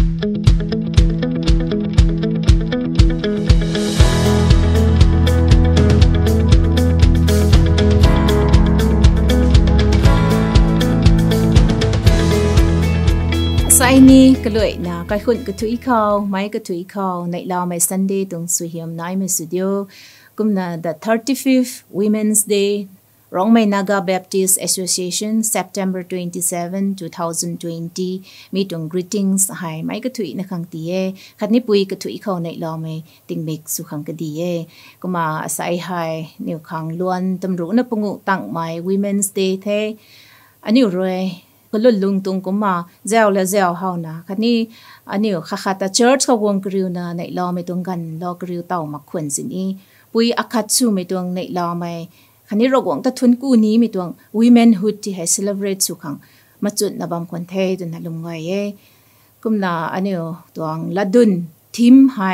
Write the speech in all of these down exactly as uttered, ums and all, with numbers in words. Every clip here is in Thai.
ไอ้นี่ก็เลยนะก็คุณก็ถุยเขาไม่ก็ถุยเขาในเราไม่ Sunday ตรงสุหิมนายไม่สตูดิโอกุมนะ the thirty-fifth Women's Day ร้องไม่ Naga Baptist Association September twenty-seventh twenty twenty มีตรง greetings ให้ไม่ก็ถุยนะครั้งที่เอคันนี้ปุยก็ถุยเขาในเราไม่ติงเมกสุขังก็ดีเอก็มาใส่ให้นิวขังล้วนตำรวจนะปงุตั้งไม่ Women's Day เทอันนี้รวยก็ลุ่นลุงตุงก็มาเจ้าและเจ้าเฮานะคันนี้อันนี้ข้าข้าตาเชิร์ชเขาวงกริวนะในลอไม่ตรงกันลอกริวเต่ามาขวัญสินี้ปุยอาคัตซูไม่ตรงในลอไม่คันนี้เราหวังตะทุนกู้นี้ไม่ตรง Womenhood ที่ให้ celebrate สุขังมาจุดนะบางคนเทจนนะลุงไงเย่กุมนะอันนี้ตัวละดุนทีมให้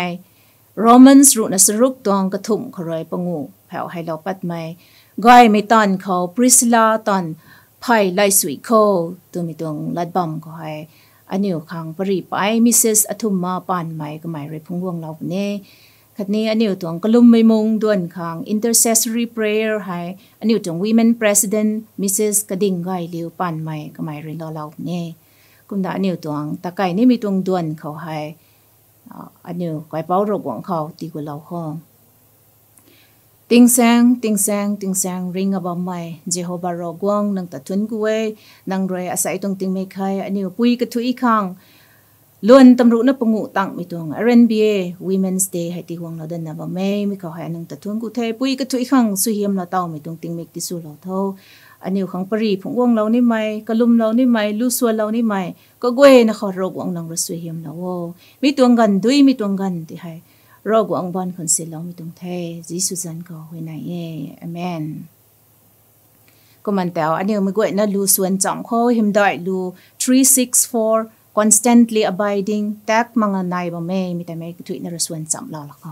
Romans รุนะสรุปตัวกระทุ่มขรอยปงูแผ่วให้เราปัดไม่ก้อยไม่ตอนเขา Priscilla ตอนไพ่ไล่สวยโคตัวมีตัวลัดบอมก็ให้อันนี้ขังปรีไปมิสซิสอทุมมาปานใหม่ก็หมายเรื่องพงวงเราเนี่ยคันนี้อันนี้ตัวกลุ่มไม่มงด่วนขัง intercessory prayer ให้อันนี้ตัว women president มิสซิสกระดิ่งไก่เลี้ยวปานใหม่ก็หมายเรื่องเราเนี่ยกุมดาอันนี้ตัวตะไก่นี่มีตัวด่วนเขาให้อันนี้ไก่เป้ารบหวังเขาตีกว่าเราห้องติงแซงติงแซงติงแซงริงอบอมไม่เจโฮบารอกวงนังตัดทุนกุเวนังรวยอาศัยตรงติงไม่ใครอันนี้ปุยกระทุยข้างล้วนตำรวจนับปงูตั้งมีตัว อาร์ เอ็น บี เอ Women's Day ให้ตีหวงเราเดินนับไม่ไม่เขาให้นังตัดทุนกุเทปุยกระทุยข้างสุหิมเราเต้ามีตรงติงไม่ติสูเราเท่าอันนี้ของปรีผงวงเรานี่ไม่กระลุมเรานี่ไม่ลู่ส่วนเรานี่ไม่ก็เกวนะเขารอกวงนังรสุหิมเราโวมีตัวกันดุยมีตัวกันที่ให้รอกวงบอลคนเสียเราไม่ต้องเทจิสุจันก็เวนัยเออเมนก็มันแต่อันนี้ไม่กวยนะลูส่วนจังเขาหิมได้ลู three six four constantly abiding แตกมังนายบ่แม่มีแต่ไม่ถุยนรส่วนจังเราละเขา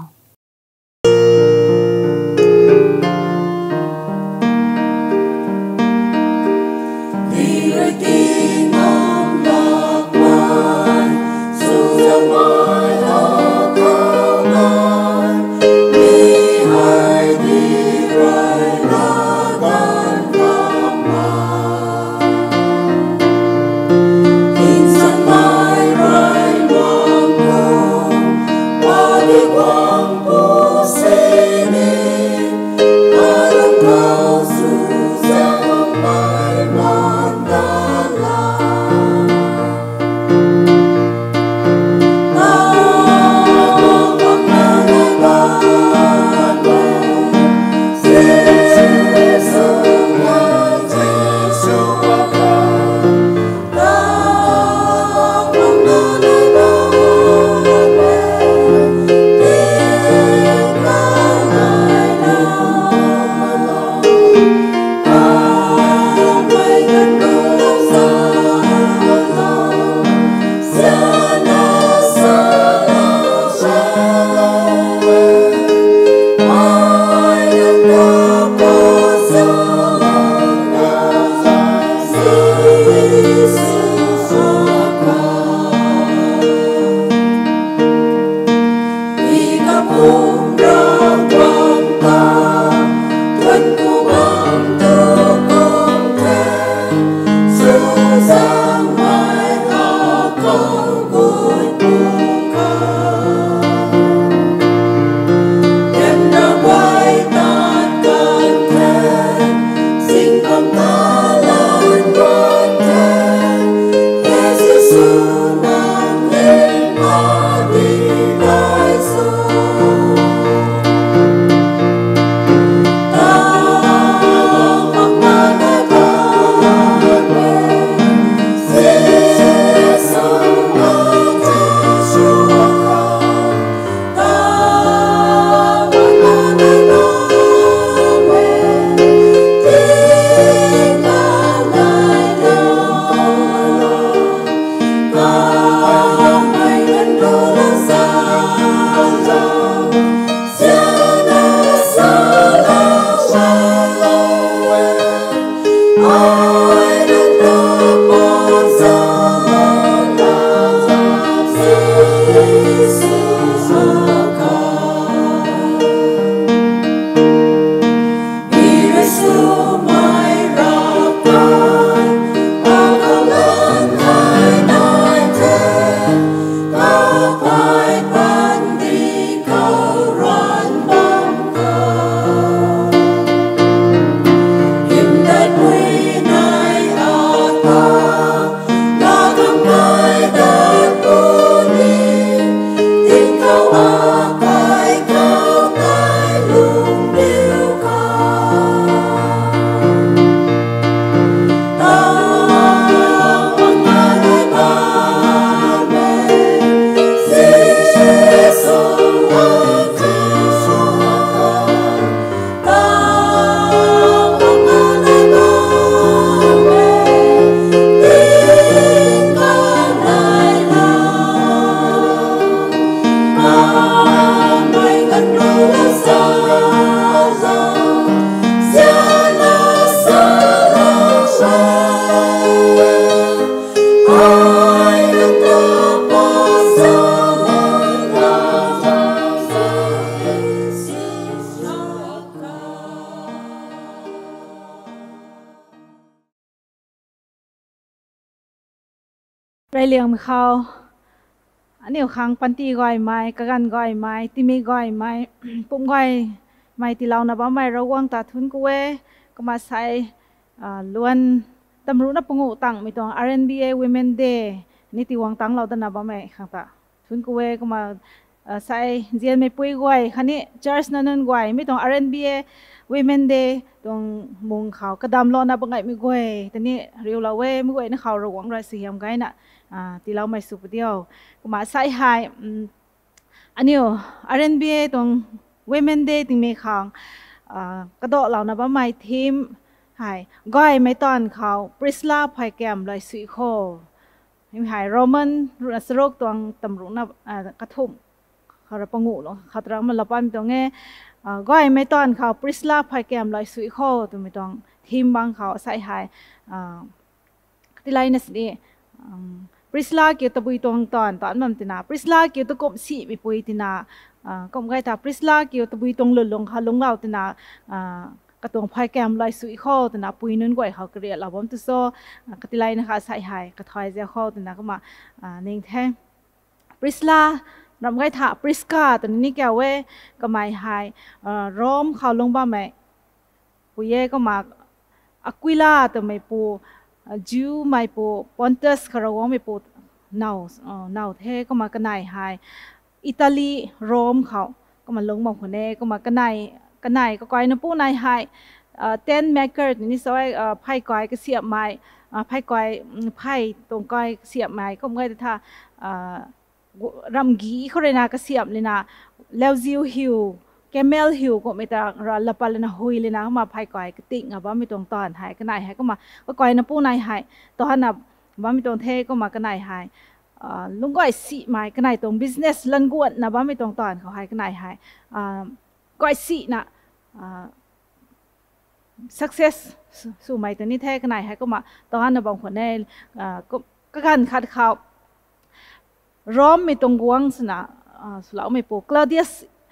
Wong ไรเลี้ยงมีเขาอันนี้ขังปันตีก้อยไม้กะกันก้อยไม้ติมีก้อยไม้ปุ่มก้อยไม้ที่เรานับว่าไม้ระวังตาทุนกูเวก็มาใส่ล้วนตำรุนับปงูตังมีตัว อาร์ แอนด์ บี เอ Women Day นี่ที่วังตังเราตนับว่าไม้ขังตาทุนกูเวก็มาใส่เจียนไม่ปุยก้อยคันนี้ Church นั่นนั่นก้อยมีตัว อาร์ แอนด์ บี เอ Women Day ตรงมุงเขากระดำรอนับว่าไงมีก้อยแต่นี่เรียวเราเว้มีก้อยนี่เขาระวังรายเสียมไงน่ะที่เราไม่สุดเดียวก็มาใส่ให้อันนี้ อาร์ แอนด์ บี เอ ตรง Women Day ที่มีเขากระโดดเรานับว่าไม่ทีมให้ก้อยไม่ตอนเขาปริสลาไพแกมเลยสุยโคให้โรมันรัสโรกตัวตำรุนับกระทุ่มเขาระปงูหรอเขาตรังมันระปั้นตรงเงี้ยก้อยไม่ตอนเขาปริสลาไพแกมเลยสุยโคตัวไม่ต้องทีมบางเขาใส่ให้ที่ไรนั่นสิปริสลาเกี่ยวกับปุยตรงตอนตอนมันตินาปริสลาเกี่ยวกับกบสีมีปุยตินากบไก่ตาปริสลาเกี่ยวกับปุยตรงหลุดลงเขาลงเราตินากระตรงไพแกมลอยสุยข้อตินาปุยนุ่นก่อยเขาเกลียดเราบ่มตุโซกติไลนะคะใส่หายกระถอยเจ้าข้อตินาก็มาเน่งแท้ปริสลารำไก่ถาปริสกาตัวนี้แกเวก็ไม่หายร้อมเขาลงบ้าไหมปุยเย่ก็มาอควิลาตัวไม่ปูจิวไม่ปูปอนตัสคาราวไม่ปูนาวนาเทก็มากระไนหายอิตาลีโรมเขาก็มาลงบางคนเน่ก็มากระไนกระไนก็ก้อยน้ำปูนายหายเต้นแมกเกอร์นี่สวยไพ่ก้อยก็เสียบไม้ไพ่ก้อยไพ่ตรงก้อยเสียบไม้ก็ไม่ได้ท่ารำกีเขาเลยนะก็เสียบเลยนะแล้วซิวฮิวแกเมลฮิวก็ไม่แต่ละปาเลยนะหุยเลยนะมาไพ่ก้อยก็ติ่งอ่ะว่าไม่ตรงตอนหายกระไนหายก็มาก็ก้อยน้ำปูนายหายตอนนั้นว่าไม่ตรงเทก็มากระไนหายลุงก้อยสีไม้กระไนตรง business ลันกวนนะว่าไม่ตรงตอนเขาหายกระไนหายก้อยสีนะsuccess สู่ไม้ตัวนี้แท้กันไหนให้ก็มาตอนนั้นบางคนเนี่ยก็ก็การขัดเขาร้อมไม่ตรงกวางสนะสุดแล้วไม่ปูคลาเดียส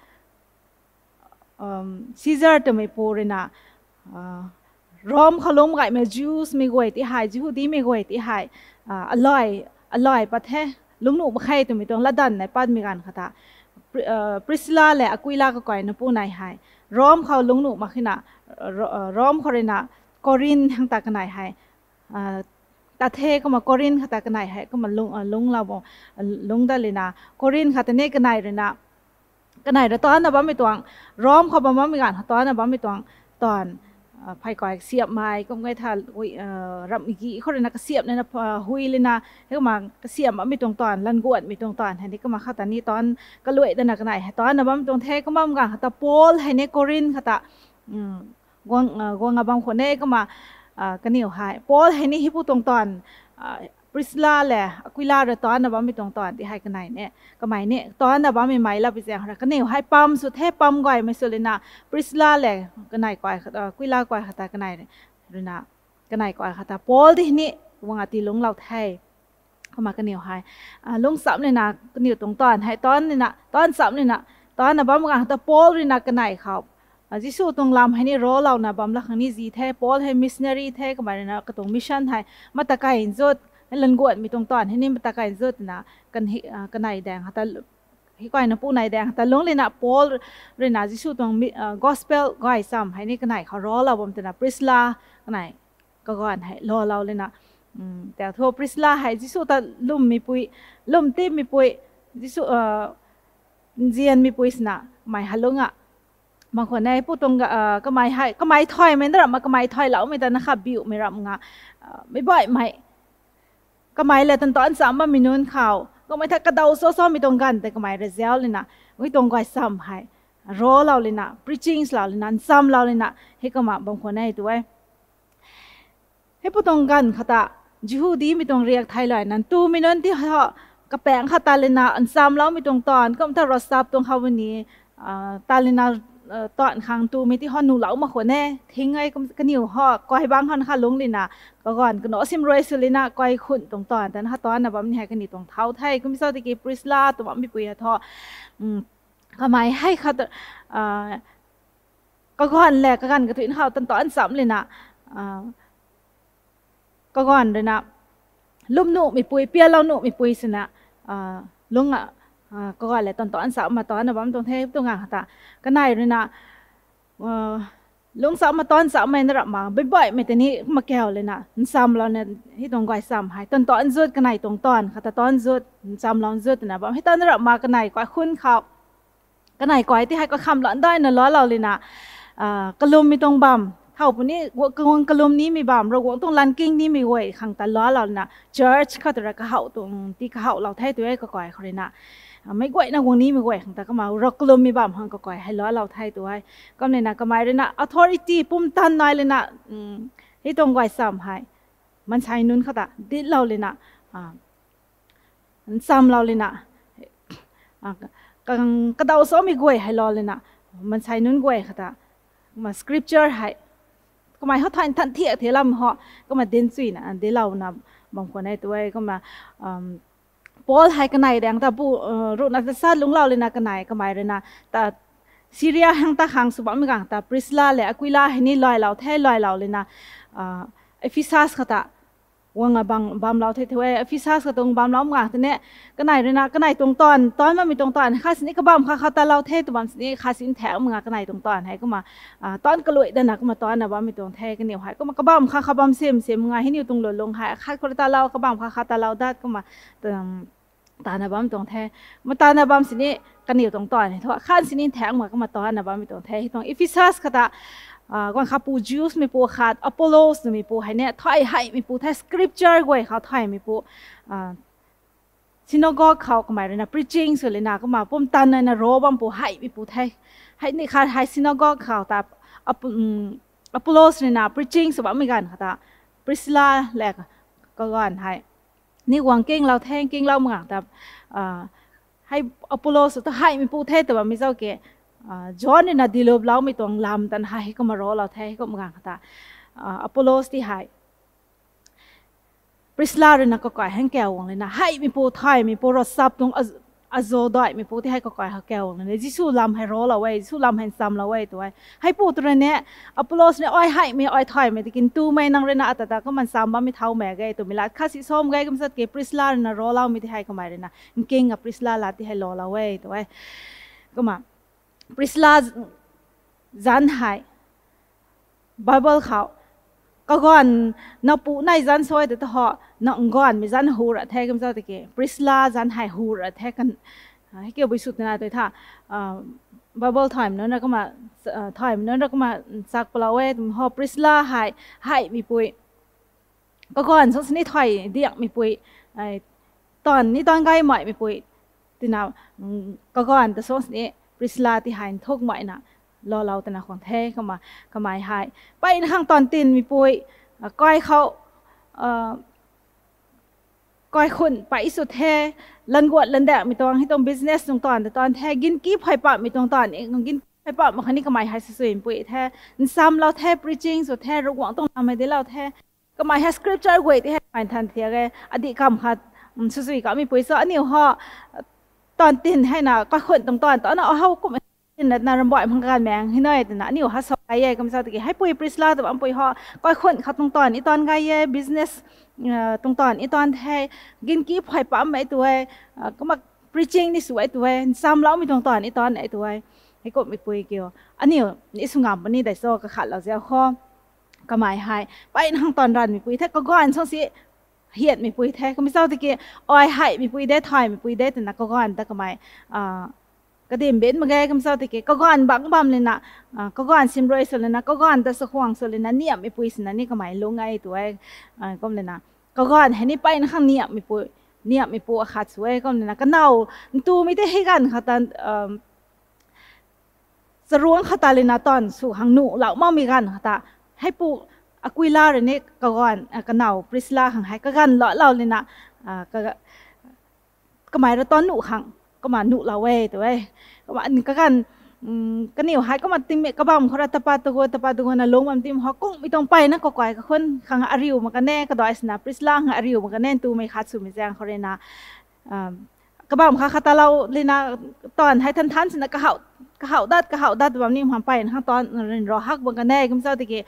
ซีซาร์ตัวไม่ปูเลยนะร้อมเขาลงไก่ไม่จูสไม่กวยที่หายจูดีไม่กวยที่หายอร่อยอร่อยประเทศลุงหนูมาใครตัวไม่ตรงละดันในป้านมีการขัดปริสลาและอคุยลาก็ก่อยนะปูนายหายร้อมเขาลงหนูมาขึ้นนะร้อมเขาเลยนะกอรินทางตากันไหนหายตาเทก็มากอรินข้าตากันไหนหายก็มาลงลงเราบอกลงได้เลยนะกอรินข้าตาเนกันไหนเลยนะกันไหนแต่ตอนนั้นบ้าไม่ตวงร้อมเขาบ้าไม่กันตอนนั้นบ้าไม่ตวงตอนไพ่ก่อยเสียบไม้ก็ไม่ทันรับอีกทีเขาเลยนะก็เสียบเลยนะหุยเลยนะให้ก็มาเสียบไม่ตรงตอนลันกวดไม่ตรงตอนให้นี่ก็มาข้าตานี้ตอนก็ลุยได้นะกันไหนตอนนั้นบ้าไม่ตรงเทก็บ้าไม่กันข้าตาโพลให้เนกอรินข้าตากวางกวางบางคนเนี่ยก็มากันเหนียวหายโพลให้นี่ฮิปุตรงตอนปริสลาแหละคุยลาเรตอนนะบ้าไม่ตรงตอนที่ให้กันไหนเนี่ยก็ไม่เนี่ยตอนนะบ้าไม่ไม่ละไปเสียงกันเหนียวให้ปั๊มสุดเทปั๊มก่อยไม่สุดเลยนะปริสลาแหละกันไหนก่อยคุยลาก่อยขัดตากันไหนเนี่ยดูนะกันไหนก่อยขัดตาโพลที่นี่วางตีลงเราไทยเข้ามากันเหนียวหายลงซ้ำเลยนะกันเหนียวตรงตอนให้ตอนนี่นะตอนซ้ำเลยนะตอนนะบ้าไม่กันแต่โพลเลยนะกันไหนเขาจิสูตรงลำให้นี่รอเรานะบำลักนี้จีเทปอลให้มิสเนอรี่เทก็มาเลยนะก็ตรงมิชชั่นให้มาตะกายอินจุดให้ลันกวดมีตรงตอนให้นี่มาตะกายอินจุดนะกันกันไหนแดงแต่ให้ก้อยนะปูไหนแดงแต่ลงเลยนะปอลเลยนะจิสูตรงกอสเปลก้อยซ้ำให้นี่กันไหนเขารอเราบำแต่นะปริสลากันไหนก็ก่อนให้รอเราเลยนะแต่ทั่วปริสลาให้จิสูแต่ลุ่มมีปุยลุ่มตีมีปุยจิสูเจียนมีปุยสนะไม่ฮัลโหลอ่ะบางคนในพูดตรงก็ไม่ให้ก็ไม่ถอยไม่ได้หรอกมาก็ไม่ถอยแล้วไม่แต่นะครับบิวไม่รับงาไม่บ่อยไม่ก็ไม่เลยตอนตอนสามมันมีนู้นข่าวก็ไม่ถ้ากระเดาโซ่โซ่ไม่ตรงกันแต่ก็ไม่เรเซลเลยนะไม่ตรงกันซ้ำให้รอเราเลยนะ preaching เราเลยนะซ้ำเราเลยนะให้ก็มาบางคนในตัวให้พูดตรงกันค่ะตาจูดีไม่ตรงเรียกไทยเลยนั้นตู้มีนู้นที่เขากระแปงค่ะตาเลยนะอันซ้ำเราไม่ตรงตอนก็ถ้ารถซับตรงเขาวันนี้ตาเลยนะตอนครั้งตูมีที่ห้องหนูเหลามาขวดแน่ทิ้งไงก็เหนียวห่อก้อยบางคนค่ะลงเลยนะก็ก่อนก็เนาะซิมรวยสุดเลยนะก้อยขุ่นตรงตอนแต่ถ้าตอนน่ะบ่มีให้กันนี่ตรงเท้าไทยก็มีเจ้าตะกี้ปริสลาตัวบ่มีปุยทออืมก็หมายให้เขาอ่าก็ก่อนแหละก็กันก็ถึงเขาตอนตอนซ้ำเลยนะอ่าก็ก่อนเลยนะลุมหนูมีปุยเปียเราหนูมีปุยสินะลุงอ่ะก็อะไรตอนตอนสาวมาตอนนะบ้านตรงเทพตรงงานตาก็นายเลยนะลุงสาวมาตอนสาวไม่นรับมาบ่อยๆไม่แต่นี้มาแก้วเลยนะซ้ำเราเนี่ยที่ตรงก่อยซ้ำให้ตอนตอนจุดก็นายตรงตอนค่ะแต่ตอนจุดซ้ำเราจุดนะบ้านให้ตอนรับมาก็นายก่อยคุ้นเขาก็นายก่อยที่ให้ก็คำหลอนได้นะล้อเราเลยนะกระลุมมีตรงบ่มเท่าปุ่นนี้กงกระลุมนี้มีบ่มเราวงตรงลันกิ้งนี้มีไว้ขังแต่ล้อเรานะ church เขาแต่ละก็เขาตรงที่เขาเราไทยตัวเองก็ก่อยเขาเลยนะไม่ก่อยนะวงนี้ไม่ก่อยขังแต่ก็มาเรากระลุมมีบ่มหังก็ก่อยให้ล้อเราไทยตัวให้ก็เลยนะก็หมายเลยนะ authority ปุ่มตันน้อยเลยนะที่ตรงก่อยซ้ำให้มันใช้นุ่นเขาแต่ดิเราเลยนะมันซ้ำเราเลยนะกังกระดาษซ้อมมีก่อยให้ล้อเลยนะมันใช้นุ่นก่อยเขาแต่มา scripture ให้ก็หมายเขาทันทันเทียเทลำเขาก็มาเดินสุยนะเดี๋ยวเรานะบางคนให้ตัวก็มาปอลให้กันไหนแดงแต่ปูรุ่นนักศึกษาลุงเราเลยนะกันไหนก็หมายเลยนะแต่ซีเรียแห่งตะขังสุบัมกังแต่ปริสลาและอควิลาให้นี่ลอยเราแท้ลอยเราเลยนะเอฟิซัสเขาแต่วงบางบางเราเทเวเอฟิซัสก็ตรงบางเราหมากตัวเนี้ยกันไหนเลยนะกันไหนตรงตอนตอนมันมีตรงตอนข้าสินี้ก็บางข้าเขาแต่เราเทตัวบางสินี้ข้าสินแถวมึงกันไหนตรงตอนให้ก็มาตอนกระลุยเดินนะก็มาตอนนะว่ามีตรงแท้กันเหนียวหายก็มากระบางข้าเขาบางเสียมเสียมมึงให้นิ้วตรงหล่นลงหายข้าคนตาเรากระบางข้าเขาตาเราได้ก็มาตาหน้าบ้านตรงแท้มาตาหน้าบ้านสินี้กันเหนียวตรงตอนให้ทั่วข้าสินี้แถวมึงก็มาตอนหน้าบ้านมีตรงแท้ตรงเอฟิซัสก็ตาก่อนข้าปูจิวส์มีปูขาดอพอลโลสมีปูให้เนี่ยถอยให้มีปูแท้สคริปเจอร์ไว้เขาถอยมีปูซินาโกกเขาก็หมายเลยนะ preaching ส่วนเลยนะก็มาปุ่มตันในนะโรบัมปูให้มีปูแท้ให้นี่ขาดให้ซินาโกกเขาแต่อพอลโลสเลยนะ preaching สบายเหมือนกันค่ะแต่ปริสลาแหลกก็ก่อนให้นี่หวังเก่งเราแทงเก่งเราเหมือนแต่ให้อพอลโลสต้องให้มีปูแท้แต่ว่าไม่เจ้าเก๋จอห์นเนี่ยนะดีลบเราไม่ต้องลำตันให้ก็มารอเราแท้ก็มึงกันค่ะอพอลโลสที่ให้ปริสลาเรนะก็ก่อยให้แก้ววงเลยนะให้มีปูไทยมีปูรสซับตรงอโซดอยมีปูที่ให้ก็ก่อยให้แก้ววงเลยจิสูลำให้รอเราไว้จิสูลำให้ซ้ำเราไว้ตัวไว้ให้ปูตัวเนี่ยอพอลโลสเนี่ยอ้อยให้ไม่อ้อยถอยไม่ได้กินตู้ไม่นั่งเรนะแต่แต่ก็มันซ้ำบ้าไม่เท่าแม่ไงตัวมิลาข้าสิส้มไงก็มันสัตว์เก็บปริสลาเรนะรอเราไม่ได้ให้ก็ไม่เลยนะเก่งกับปริสลาลาที่ให้รอเราไว้ตัวไว้ก็มาปริสลาจันไฮไบเบิลเขาก็ก่อนนับปูในจันซอยแต่ต่อนักก่อนมีจันหูระแทกันเจ้าตะเกียปริสลาจันไฮหูระแทกันให้เกี่ยวไปสุดนะตัวท่าไบเบิลไทม์นั้นเราก็มาไทม์นั้นเราก็มาสักเปล่าเวทพอปริสลาไฮไฮมีปุยก็ก่อนสองสนิทไทยเดียกมีปุยตอนนี้ตอนใกล้ใหม่มีปุยตีน่าก็ก่อนแต่สองสนิทปริสลาที่หายทุกใหม่น่ะรอเราแต่ละของแท้เข้ามาก็หมายหายไปในข้างตอนตีนมีปุยก้อยเขาก้อยคนไปสุดแท้ลันกวดลันแดกมีตอนให้ตรงบิสเนสตรงตอนแต่ตอนแท้กินกี้ไผ่ปะมีตรงตอนเองตรงกินไผ่ปะมาคันนี้ก็หมายหายสวยๆปุยแท้ซ้ำเราแท้ preaching สุดแท้ระหว่างตรงทำให้ได้เราแท้ก็หมายให้ scripture ไว้ที่ให้ผ่านทันเทียกันอดีตคำค่ะสวยๆก็มีปุยซะอันนี้ห่อตอนตีนให้น่ะก็คนตรงตอนตอนนั้นเอาเขาก็ไม่นั่นน่ารำบ่อยพังการแมงให้น้อยแต่น่ะนี่ว่าสบายใหญ่ก็ไม่ทราบตะกี้ให้ปุยปริสลาแต่ว่าปุยห่อก็คนเขาตรงตอนนี้ตอนไงเย่ business ตรงตอนนี้ตอนแท้กินกี้ไผ่ปั๊มไอ้ตัวก็มา preaching นี่สวยตัวซ้ำแล้วมีตรงตอนนี้ตอนไอ้ตัวให้กดไม่ปุยเกี่ยวอันนี้นี่สุงามวันนี้ได้โซ่ก็ขาดเราเสียข้อก็หมายหายไปนั่งตอนรันมีปุยแท้ก็ก้อนช่องสิเหียดมีปุยแท้ก็ไม่ทราบตะกี้อ้อยให้มีปุยได้ถอยมีปุยได้แต่นักก็ก้อนแต่ก็หมายก็เดิมเบ็ดมาแก่ก็ไม่ทราบตะกี้ก็ก้อนบังบัมเลยนะก็ก้อนซิมโรยสุดเลยนะก็ก้อนแต่สะขวางสุดเลยนะเนี่ยมีปุยสินะนี่ก็หมายลงไงตัวก็เลยนะก็ก่อนให้นี่ไปนะข้างเนี่ยมีปูเนี่ยมีปูอาคาสวยก็เลยนะก็เน่าตูไม่ได้ให้กันค่ะตอนสรวงค่ะตาเลยนะตอนสู่หางหนูเหล่ามั่งมีกันค่ะตาให้ปูอควิลาเรนี่ก็ก่อนก็เน่าปริสลาหางให้ก็กันเลาะเราเลยนะก็ก็หมายว่าตอนหนูหางก็มาหนูเราเว้ตัวเว้ก็มาอันนี้ก็กันก็เหนียวหายก็มาติมเมกบ้ามเขาตะปาตะโกตะปาตะโกนะลงมันติมเขากุ้งไม่ต้องไปนะก็ไกวก็คนขังอาริวมันก็แน่ก็ดอยสนาปริสลาขังอาริวมันก็แน่ตูไม่ขาดสุดไม่แจ้งเขาเลยนะกบ้ามเขาคาตาเราเลยนะตอนให้ทันทันสินะก็เขาก็เขาดัดก็เขาดัดแบบนี้มันไปนะตอนรอฮักมันก็แน่ก็ไม่ทราบตะกี้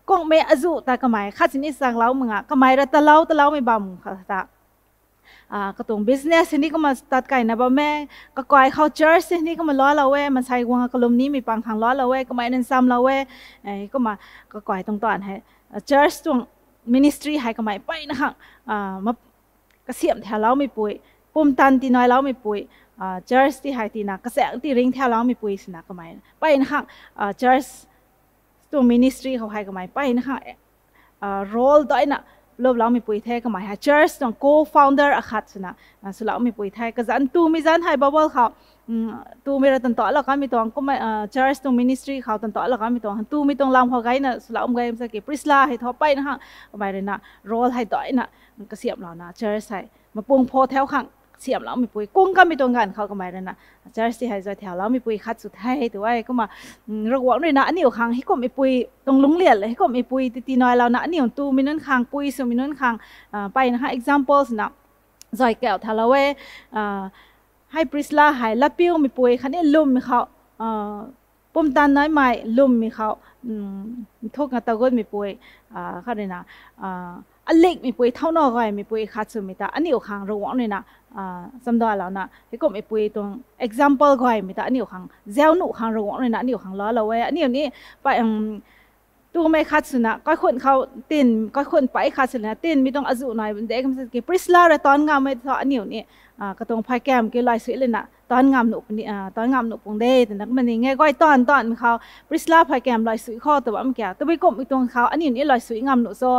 กงเมอจุตากระไมข้าสินิสังเล่ามึงอ่ะกระไมระตะเล่าตะเล่าไม่บำค่ะตาอ่ากระตุ้ง business นี่ก็มาตัดไก่นะบ่แม่ก็ก่อย culture นี่ก็มาล้อเราเว้มันใช้วงกลมนี้มีปังทางล้อเราเว้ก็ไม่นั่นซ้ำเราเว้ไอ้ก็มาก็ก่อยตรงตอนให้ church ตรง ministry ให้ก็ไม่ไปนะคะอ่ามากระเสียมแถวเราไม่ป่วยปุ่มตันตีน้อยเราไม่ป่วยอ่า church ที่ให้ตีนักกระแสตีริงแถวเราไม่ป่วยสินะก็ไม่ไปนะคะอ่า church ตรง ministry เขาให้ก็ไม่ไปนะคะอ่า role ด้วยนะลบเราไม่ป่วยแท้ก็หมายหา church ตรง co-founder อาคัดสินะสุดเราไม่ป่วยแท้ก็จันตูไม่จันให้บับเบิ้ลเขาตูไม่ระตันต่อแล้วก็มีตรงก็ไม่ church ตรง ministry เขาตันต่อแล้วก็มีตรงตูไม่ตรงลำพอไกนะสุดเราไม่สักกี่ปริศลาให้ทอไปนะฮะก็หมายเลยนะ role ให้ต่อยนะก็เสียบเรานะ church ให้มาปรุงโพแถวข้างเสียบเราไม่ป่วยกุ้งก็มีตรงกันเขาก็หมายเลยนะ church ที่ให้ใจแถวเราไม่ป่วยคัดสุดท้ายแต่ว่าก็มาระวังด้วยนะอันนี้ข้างให้ก็ไม่ป่วยตรงลุงเลียนเลยให้ก็ไม่ป่วยตีน้อยเรานะอันนี้ของตูมีนั่นข้างป่วยส่วนมีนั่นข้างไปนะคะ examples นะใจแก้วทาราเวให้ปริศลาหายละปิ้วมีป่วยคันนี้ลุ่มมีเขาปุ่มตันน้อยใหม่ลุ่มมีเขาทุกงานตะกุดมีป่วยเขาเลยนะอันเล็กมีป่วยเท่านอกไงมีป่วยขาดสุดมีตาอันนี้อยู่ข้างระวังเลยนะสำดอแล้วนะที่ก็มีป่วยตรง example ไงมีตาอันนี้อยู่ข้างเจ้าหนูข้างระวังเลยนะอันนี้อยู่ข้างล้อเราเว้อันนี้อยู่นี่ไปตัวไม่ขาดสุดนะก็คนเขาตินก็คนไปขาดสุดนะตินมีต้องอาจุหน่อยเด็กมันจะกี่ปริศลาเลยตอนงามไม่ตอนอันนี้อยู่นี่ก็ต้องพายแก้มกี่ลอยสุดเลยนะตอนงามหนุกนี่ตอนงามหนุกปงเดแต่นักมันนี่ไงก็ไอตอนตอนเขาปริศลาพายแก้มลอยสุดข้อแต่ว่ามันแก่แต่ไปกบอีกตรงเขาอันนี้นี่ลอยสุดงามหนุกโซ่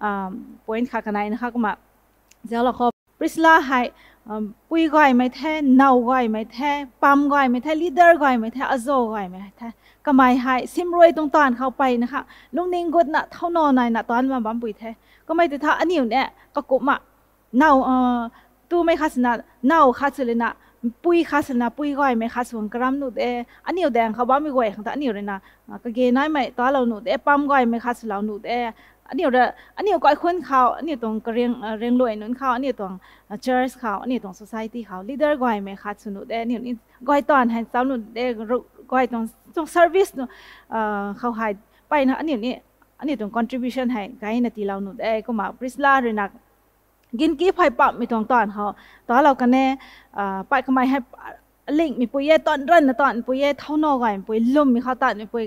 point ขากันไหนนะคะก็มาเจ้าเราขอปริศลาให้ปุยก้อยไม่แท้เนาก้อยไม่แท้ปั๊มก้อยไม่แท้ลีดเดอร์ก้อยไม่แท้อโซก้อยไม่แท้ก็ไม่ให้ซิมรวยตรงตอนเข้าไปนะคะลุงนิ่งกดน่ะเท่านอนในน่ะตอนมาบัมปุยแท้ก็ไม่แต่ถ้าอันนี้เนี่ยก็กบมาเนาเอ่อตู้ไม่คัสนะเนาคัสเลยนะปุยคัสนะปุยก้อยไม่คัสวงกรัมหนูเดอันนี้แดงเขาบ้าไม่ก้อยข้างแต่อันนี้เลยนะก็เกยน้อยไม่ตอนเราหนูเดปั๊มก้อยไม่คัสเราหนูเดอันนี้เราอันนี้ก็คนเขาอันนี้ตรงเรียงเรียงรวยนุ่นเขาอันนี้ตรง church เขาอันนี้ตรง society เขา leader ก้อยไม่คัดสนุกเด้อันนี้ก้อยตอนให้สาวหนุนเด้ก้อยตรงตรง service เนาะเขาให้ไปนะอันนี้นี่อันนี้ตรง contribution ให้ไกด์นาทีเราหนุนเด้ก็มา prisla หรือนักกินกี้ไผ่ปับมีตรงตอนเขาตอนเรากันแน่ไปก็ไม่ให้ลิงมีปุยเย่ตอนรันนะตอนปุยเย่เท่านอกก้อยปุยลุ่มมีเขาตัดมีปุย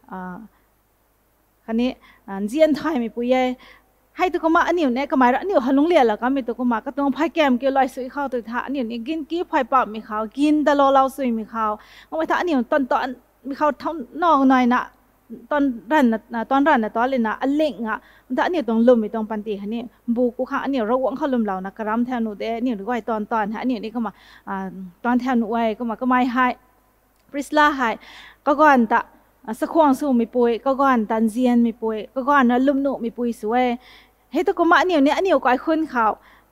คันนี้เจียนไทยมีปุยเย่ให้ตัวก็มาอันนี้เนี่ยก็หมายอันนี้หันลงเรียนแล้วก็มีตัวก็มาก็ต้องพายแกมเกี่ยวลอยสุยเข้าตัวท่าอันนี้นี่กินกี้พายปับมีเขากินแต่เราเราสุยมีเขาเพราะว่าถ้าอันนี้ตอนตอนมีเขาเท่านอกหน่อยนะตอนรันนะตอนรันนะตอนเลยนะอันเล็กอ่ะแต่อันนี้ตรงลุ่มมีตรงปันตีคันนี้บูกูข้างอันนี้ระวังเขาลุ่มเรานะกระรำแทนหนูเด้นี่หรือว่าตอนตอนฮะอันนี้นี่ก็มาตอนแทนหนูไว้ก็มาก็ไม่ให้ปริศลาให้ก็ก่อนตะสักควงสู้มีปุยก็ก่อนตันเจียนมีปุยก็ก่อนนะลุ่มหนูมีปุยสวยให้ตัวก็มาอันนี้เนี่ยอันนี้ก็ไอ้คนเขา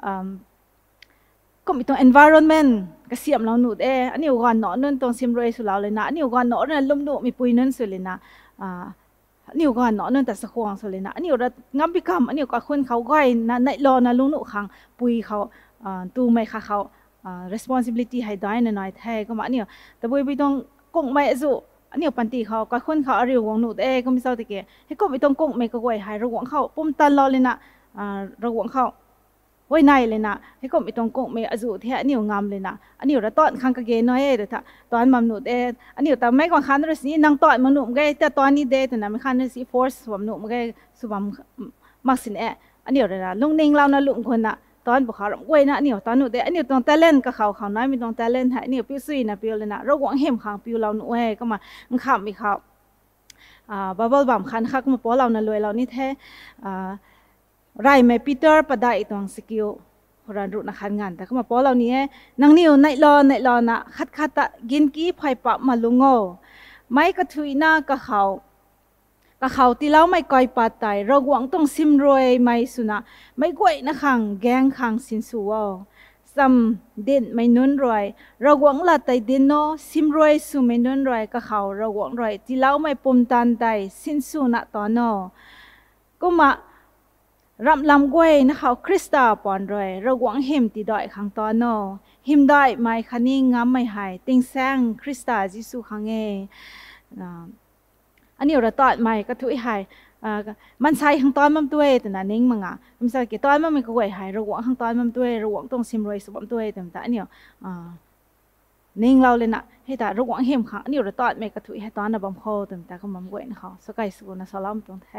ก็มีตรง environment ก็เสียมเราหนูเออันนี้ก่อนเนาะนั่นตรงซิมเรย์สุดเราเลยนะอันนี้ก่อนเนาะนั่นลุ่มหนูมีปุยนั่นสุดเลยนะอันนี้ก่อนเนาะนั่นแต่สักควงสุดเลยนะอันนี้เรางับพิกรรมอันนี้ก็คนเขาก็ไอ้นะในรอนะลุงหนูขังปุยเขาตู้ไม่ค่ะเขา responsibility ให้ได้หน่อยแท้ก็มาอันนี้แต่ปุยไปตรงกงไม่สุอันนี้ปันตีเขาก็คนเขาอาริวของหนูเอก็ไม่เศร้าตะเกียให้ก็ไม่ต้องกงไม่ก็ไว้ให้ระวังเขาปุ่มตันรอเลยนะระวังเขาไว้ในเลยนะให้ก็ไม่ต้องกงไม่อาจุเทอันนี้งามเลยนะอันนี้เราตอนข้างกะเกนน้อยเด้อถ้าตอนมันหนูเออันนี้แต่ไม่ก่อนคันรสีนางตอนมันหนูมันก็แต่ตอนนี้เด้แต่นะไม่คันรสี force สวมหนูมันก็สวมมักสินเออันนี้เราลุงนิ่งเรานะลุงคนน่ะตอนบอกเขาลำกล้วยนะอันนี้ตอนหนูเด้อันนี้ตรงแต่เล่นกับเขาเขาน้อยมีตรงแต่เล่นให้อันนี้ปิ้วซุยนะปิ้วเลยนะระวังเห็มข้างปิ้วเราหนูเอก็มาข้ามมีเขาอ่าบับเบิ้ลบั่มคันคักมาป้อเรานะรวยเรานี่แท้อ่าไรไม่ปีเตอร์ประดาอีตรงสกิลรันรุนักขันงานแต่ก็มาป้อเรานี่นางนิวในรอในรอนะคัดคัดตะกินกี้ไผ่ปะมาลุงโง่ไม่กระทุยหน้ากับเขากับเขาที่เราไม่ก่อยปาไตระวังต้องซิมรวยไม่สุนะไม่กวยนะขังแกงขังสินสัวซัมเด่นไม่นุนรวยระวังละไตเด่นโนซิมรวยสุไม่นุนรวยกับเขาระวังรวยที่เราไม่ปุ่มตันไตสินสุนะตอนโนก็มารำลำกวยนะเขาคริสตาปอนรวยระวังหิมตีดอยขังตอนโนหิมได้ไม่คันนี้งามไม่หายติงแซงคริสตาจิสุขังเออันนี้เราตัดใหม่ก็ทุกหายมันใช้ทั้งตอนมันตัวแต่น่ะนิ่งมั้งอ่ะมันใส่กี่ตอนมันไม่ก็ไหวหายระวังทั้งตอนมันตัวระวังต้องซิมรอยสมตัวแต่แต่เนี่ยอ่านิ่งเราเลยนะให้แต่ระวังเห็มขังนี่เราตอนไม่กระถุยให้ตอนน่ะบำพอแต่แต่ก็มันไหวนะเขาสกายสุนะสลามตรงแท้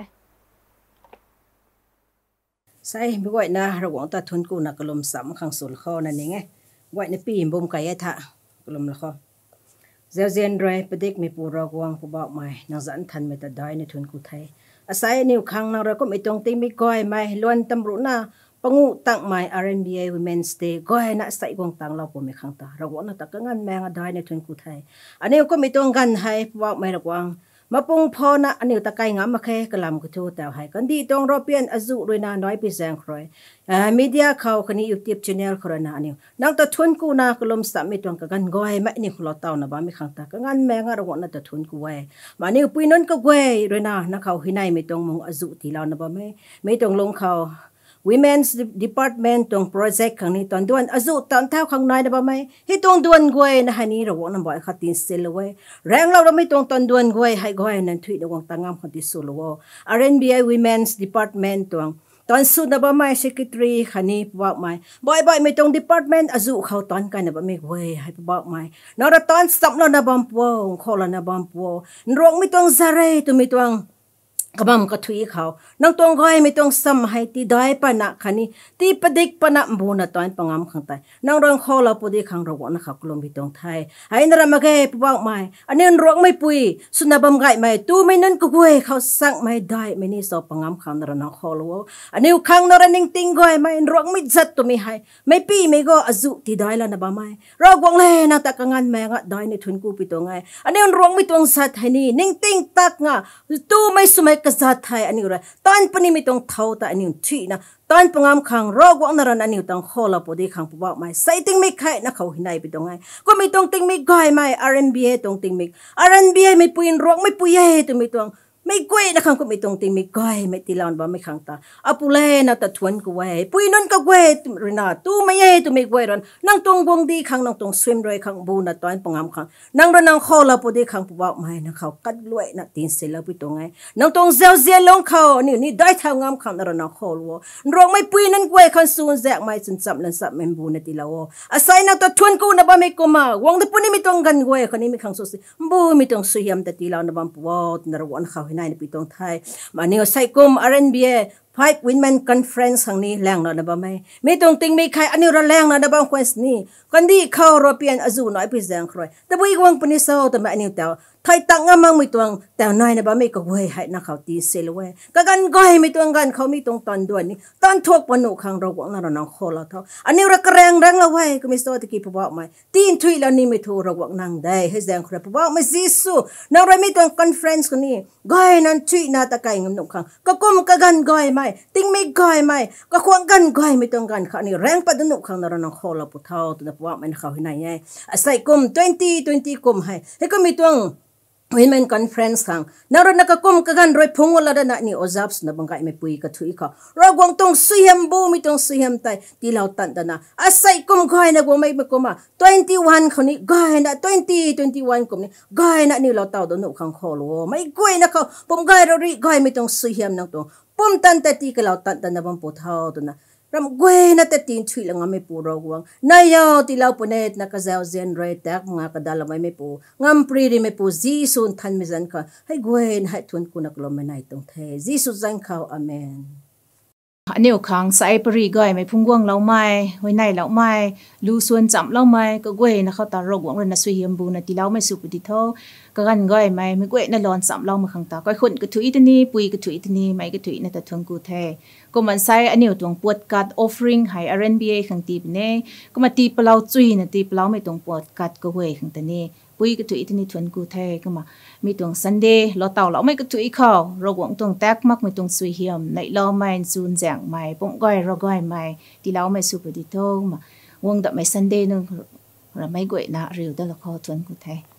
ใช่ไม่ไหวนะระวังตาทุนกูนักกลมสำขังสุลข้อนั่นเองไงไหวในปีบ่มไก่ทะกลมละข้อเจ้าเจนไรประเด็กมีปูรอกวางผู้บอกไม่นางสันทันไม่ตัดได้ในทุนกูไทยอาศัยนิ้วขังนางเราก็ไม่ตรงติ้งไม่ก้อยไม่ล้วนตำรุน่าปังุตั้งไม่ อาร์ เอ็น บี เอ Women's Day ก้อยน่ะใส่กวงตังเราก็ไม่ขังตาระวังน่ะแต่ก็งั้นแมงได้ในทุนกูไทยอันนี้ก็ไม่ตรงกันให้บอกไม่ระวังมาปงพอนะอันนี้ตะไคร้งามมาแค่กลำกระโจแต่ให้กันดีตรงรอเปลี่ยนอายุด้วยนาน้อยไปแสงครอยอ่ามีเดียเขาคนนี้ยูทูบชาแนลครนะอันนี้นังตะทุนกูนะกลมสามีตรงกันก้อยไม่นี่ขลอเต่านะบ้าไม่ขังตาก็งั้นแมงระวังน่ะตะทุนกูไว้มานี่ปุยนั้นก็เว้ยด้วยนะนักเขาหินายไม่ตรงมงอายุที่เรานะบ้าไม่ไม่ตรงลงเขาWomen's Department ตรง project ครั้งนี้ตอนด่วนอายุตอนเท่าข้างในนะบ่ไหมให้ตรงด่วนกวยนะฮันนี่ระวังน้ำบ่อยขัดตินเซลเลยแรงเราเราไม่ตรงตอนด่วนกวยให้กวยนั่นถุยระวังตั้งงามขัดติสุลว อาร์ เอ็น บี เอ Women's Department ตรงตอนสุดนะบ่ไหม Secretary ฮันนี่บอกไหมบ่อยบ่อยไม่ตรง Department อายุเขาตอนกันนะบ่ไม่กวยให้บอกไหมนอร์ตอนสับเรานะบ่มปัวขอเรานะบ่มปัวรวงไม่ตรงซาเรตัวไม่ตรงกระบำกระทุยเขานังตรงก้อยไม่ต้องซ้ำให้ตีได้ปะนะคันนี้ตีประดิกปะนะบูนะตอนปังงามขังไตนังรองคอเราปดิขังระวังนะครับกลมพิตองไทยให้นรามาเก็บบอกไม่อันนี้รวงไม่ปุยสุนับมไก่ไม่ตู้ไม่นั่นก็ก้อยเขาสั่งไม่ได้ไม่นี่สอบปังงามขังนรานังคอเราอันนี้ขังนรานิ่งติงก้อยไม่รวงไม่จัดตัวไม่ให้ไม่ปีไม่ก็อายุตีได้แล้วนะบ้าไม่รอกวงเลยนังตะกังงานแมงได้ในทุนกูพิตองไงอันนี้รวงไม่ต้องสัตให้นี่นิ่งติงตักงะตู้ไม่สมัยกษัตริย์ไทยอันนี้อะไรตอนปนิมิตองเท่าแต่อันนี้ที่นะตอนปงามขังรอกวังนรันอันนี้ต้องขอเราพอดีขังผู้บอกไม่ใส่ติงไม่ใครนะเขาหินายไปตรงไงก็ไม่ต้องติงไม่ก่อยไม่ อาร์ เอ็น บี เอ ต้องติงไม่ อาร์ เอ็น บี เอ ไม่ปุยนรอกไม่ปุยเย่ตัวไม่ต้องไม่กวยนะขังก็ไม่ต้องติงไม่ก่อยไม่ตีลานบ่ไม่ขังตาอาปุเล่นะแต่ทวนกูเว้ปุยนั่นก็เว้รนาตู้ไม่เย่ตัวไม่กวยรันนั่งตรงวงดีขังนั่งตรงสวิมด้วยขังบูนะตอนปงามขังนั่งรันนั่งขอเราพอดีขังผู้บอกไม่นะเขากัดลวยนะตีนเสร็จแล้วไปตรงไงนั่งตรงเซลเซียลงเขานี่นี่ได้ทางงามขังรันนั่งขอรัวรองไม่ปุยนั่นกวยขันซูนแจกไม่จนจับนั่นสับเมมบูนะตีละวอาศัยนั่งตัวทวนกูนะบ่ไม่กูมาวงที่ปุ่นนี่ไม่ต้องกันกวยคนนี้ไม่ขังสุดสิบูไม่ต้องสุยามแต่ตีละนะบ่ปวดนรวันเขาให้นายไปตรงไทยมาเนี่ยใส่กุม อาร์ เอ็น บี เอ Five Women Conference ครั้งนี้แรงหน่อยนะบ่ไหมไม่ต้องติงไม่ใครอันนี้เราแรงหน่อยนะบ่ควนนี่คนที่เข้าโรเปียนอายุน้อยไปแสงครอยแต่บุยกวางปนิสาวแต่มาอันนี้แต่ไทยตั้งงามังไม่ตวงแต่น้อยนะบ่ไม่ก็เว้ยให้นักเขาตีเซลเว้ยก็กันก้อยไม่ตวงกันเขาไม่ตรงตอนด่วนนี่ตอนทวกปนุขังเราหวังนะเราน้องโคเราเท่าอันนี้เรากระแรงแรงละเว้ยก็ไม่สตตะกี้ผู้บอกไหมตีนทุยแล้วนี่ไม่ถูกเราหวังนั่งได้ให้แสงครอยผู้บอกไม่ซีซูนักเราไม่ตวง conference คนนี้ก้อยนั้นทุยนาตะไก่งำหนุ่มขังก็ก้มก็กันก้อยไม่ติงไม่ก้อยไม่ก็ควงกันก้อยไม่ตรงกันค่ะนี่แรงปัดหนุ่มขังนะเราน้องโคเราผู้เท่าตัวผู้บอกไม่เขาให้ไหนไงใส่กุมtwenty twentyกุมให้ให้ก็ไม่ตวงWomen Conference kang naron nakakum kagan roy phungwala na ni ozabs na bangkai me pui ka thui ka rogwang tong suyam bu mi tong suyam tai tilaw tan dana asai kum gai na go mai me kuma twenty-one khoni gai na twenty twenty-one kum ni gai na ni lo taw do no khang kholo mai goi na ka pom gai ro ri gai mi tong suyam nang to pom tan ta ti ka law tan dana bang po thaw do na ram gwe na te tin thui la nga me pu ro gwang na yo ti law punet na ka zaw zen re tak nga ka dala mai me pu ngam pri ri me pu ji sun than me zan ka hai gwe na hai thun ku nak lo me nai tong the ji su zan khao amen อันนี้ขังใส่ปรีก้อยไม่พุ่งกวางเล่าไม้ไว้ในเล่าไม้ลูส่วนจำเล่าไม้ก็กวยนะเขาตารกวงเรนสุยมบูนะที่เล่าไม่สุปฏิโตก็กันก้อยไม่ไม่กวยนะร้อนจำเล่ามาขังตาก้อยคนก็ถุยตัวนี้ปุยก็ถุยตัวนี้ไม่ก็ถุยนะแต่ทวงกูแท้ก็มันใส่อันนี้ตวงปวดกัด offering ให้ อาร์ เอ็น บี เอ ขังตีบเนี่ยก็มาตีเปล่าจุยนะตีเปล่าไม่ตวงปวดกัดก็เวยขังตัวนี้ปุยก็ถุยตัวนี้ทวนกูแท้ก็มามีตวง Sunday เราเต่าเราไม่ก็ถุยเข้ารกวงตวงแตกมักไม่ตวงสุยเหี่ยมในเราไม่ซูนแจงไม่ปงก้อยเราก้อยไม่ที่เราไม่สุปฏิโตมาวงแต่ไม่ Sunday นึงเราไม่กวยนะเรียวแต่ละข้อทวนกูแท้